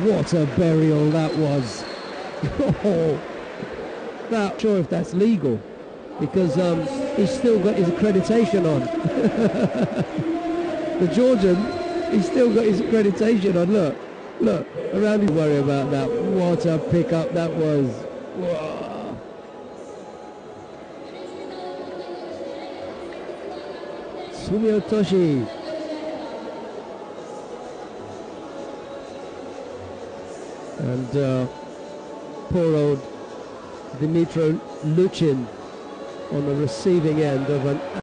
What a burial that was. Oh, not sure if that's legal because he's still got his accreditation on. The Georgian, he's still got his accreditation on. Look, around him, worry about that. What a pickup that was. Whoa. Sumio Toshi. And poor old Dmitry LUCHYN on the receiving end of an